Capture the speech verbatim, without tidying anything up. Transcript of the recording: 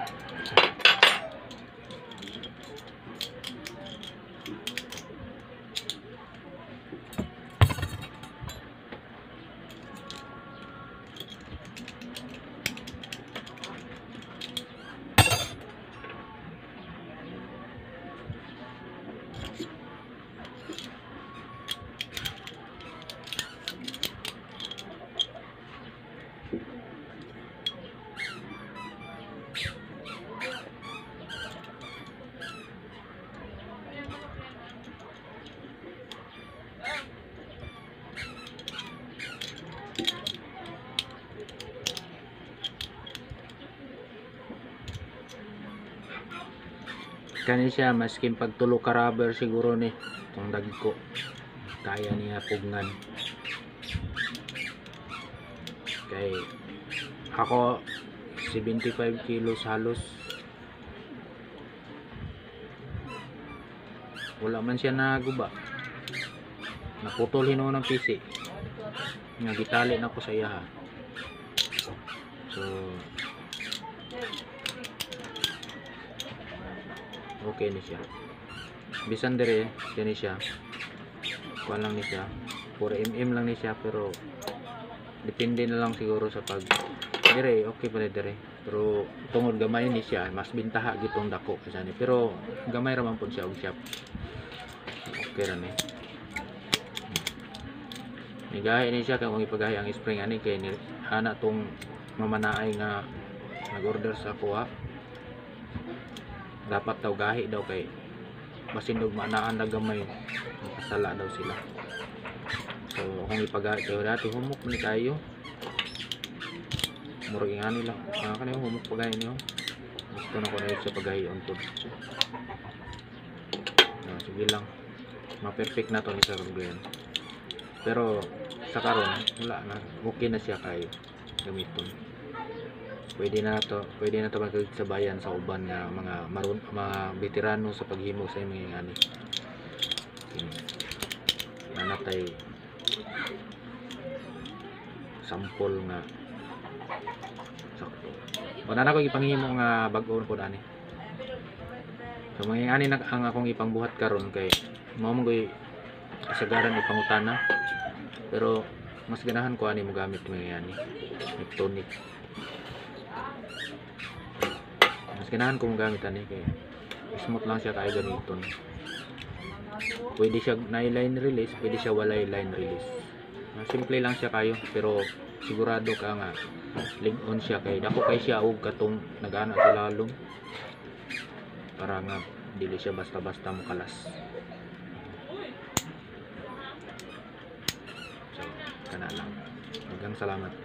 Kani siya maskin pagtulo ka rubber siguro ni itong dagko kaya niya pugnan. Kay ako seventy-five kilos halos, wala man siya naguba, naputol hino ng pisi nga gitali na ko sa iya ha. So okay ni siya, bisan dire kani siya kuha lang ni siya four millimeters lang ni siya, pero depende na lang siguro sa pag dire okay pa dire, pero tungod gamay ni siya mas bintaha gitong dako kasi ni, pero gamay ra man pud siya og shop okay ra ni. Nigahi ni siya kay kung ipagahi ang spring ani kay ni ana tong mamanaay nga nag-order sa kuha, dapat daw gahi daw kay basin dog manaan na gamay makasala daw sila. So kung ipagahi kayo dati humok ni kayo murag ingani lang ah, kaniyo humok pagahi niyo, gusto na ko na sa pagahi on pod. No, sige lang ma-perfect na to ni Sir Ruben, pero sa karon wala na, okay na siya kayo gamiton. Pwede na to, pwede na to magsabayan sa uban nga mga marun, mga veterano sa paghimo sa mga ani. Nanatay sample nga sakto. Wala na ko ipanghimo nga bag-o pod ani. So mga ani na ang akong ipangbuhat karon kay mao mo koy kasagaran ipangutana, pero mas ganahan ko ani mo gamit mga ani tonic. Mas ganahan ko magamit ani kay smooth lang siya kay gamiton. Pwede siya na line release, pwede siya walay line release. Simple lang siya kayo, pero sigurado ka nga link on siya kay dako kay siya og katong nagana sa lalom para nga dili siya basta-basta mo kalas. So kana lang. Magang salamat.